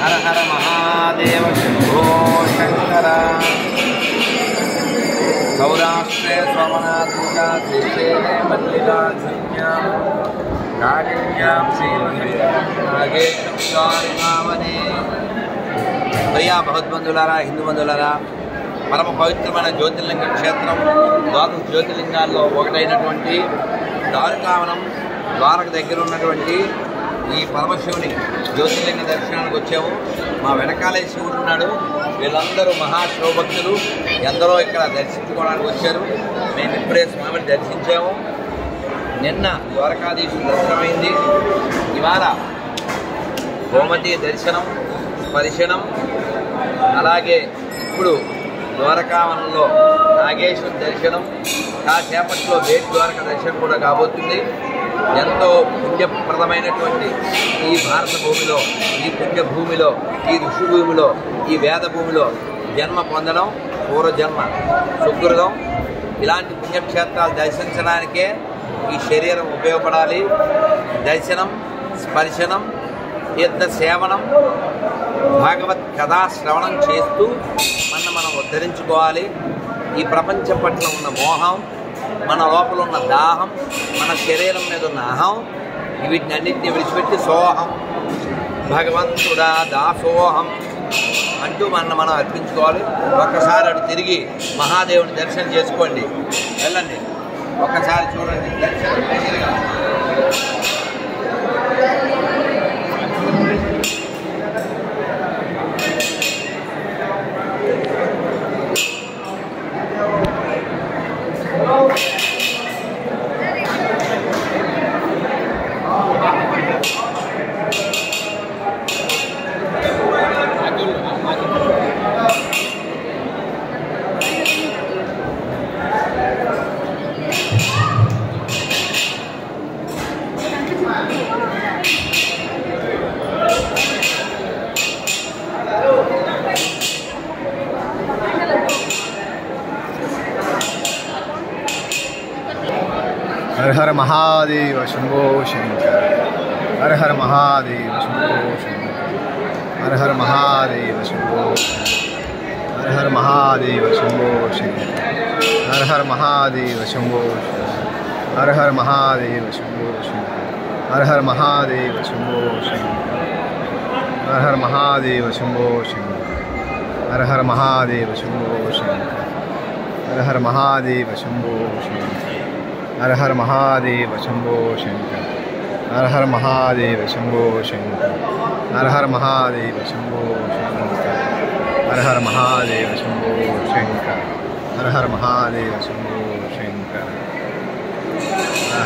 హర హర మహాదేవ శంభో శంకర. సౌరాష్ట్రే సోమనాథుగా శ్రీశైలే మల్లికార్జున్యాం కాళిన్యాం శ్రీమహేశ్వరావనే. ప్రియా భగవద్బంధులారా, హిందూ బంధువులారా, పరమ పవిత్రమైన జ్యోతిర్లింగ క్షేత్రం, ద్వాదశ జ్యోతిర్లింగాల్లో ఒకటైనటువంటి దారుకావనం ద్వారక దగ్గర ఉన్నటువంటి ఈ పరమశివుని జ్యోతిర్లింగ దర్శనానికి వచ్చాము. మా వెనకాలే శివుడు ఉన్నాడు. వీళ్ళందరూ మహాశివభక్తులు, ఎందరో ఇక్కడ దర్శించుకోవడానికి వచ్చారు. మేము ఇప్పుడే స్వామిని దర్శించాము. నిన్న ద్వారకాధీశుడు దర్శనమైంది. ఇవాళ గోమతి దర్శనం, స్పర్శనం, అలాగే ఇప్పుడు ద్వారకావనంలో నాగేశ్వర దర్శనం, కాసేపట్లో బేట్ ద్వారక దర్శనం కూడా కాబోతుంది. ఎంతో పుణ్యప్రదమైనటువంటి ఈ భారత భూమిలో, ఈ పుణ్యభూమిలో, ఈ ఋషి భూమిలో, ఈ వేద భూమిలో జన్మ పొందడం పూర్వజన్మ సుకృతం. ఇలాంటి పుణ్యక్షేత్రాలు దర్శించడానికే ఈ శరీరం ఉపయోగపడాలి. దర్శనం, స్పర్శనం, తీర్థ సేవనం, భాగవత్ కథా శ్రవణం చేస్తూ మనం ఉద్ధరించుకోవాలి. ఈ ప్రపంచం పట్ల ఉన్న మోహం, మన లోపల ఉన్న దాహం, మన శరీరం మీద ఉన్న అహం, వీటిని అన్నింటినీ విడిచిపెట్టి సోహం భగవంతుడా దాసోహం అంటూ మనం అర్పించుకోవాలి. ఒక్కసారి అటు తిరిగి మహాదేవుని దర్శనం చేసుకోండి. వెళ్ళండి, ఒక్కసారి చూడండి దర్శనం. हर हर महादेव शंभो शंकर. हर हर महादेव शंभो शंकर. हर हर महादेव शंभो शंकर. हर हर महादेव शंभो शंकर. हर हर महादेव शंभो शंकर. हर हर महादेव शंभो शंकर. हर हर महादेव शंभो शंकर. हर हर महादेव शंभो शंकर. हर हर महादेव शंभो शंकर. हर हर महादेव शंभो शंकर. हर हर महादेव शंभो शंकर. हर हर महादेव शंभो शंकर. हर हर महादेव शंभो शंकर. हर हर महादेव शंभो शंकर. हर हर महादेव शंभो शंकर. हर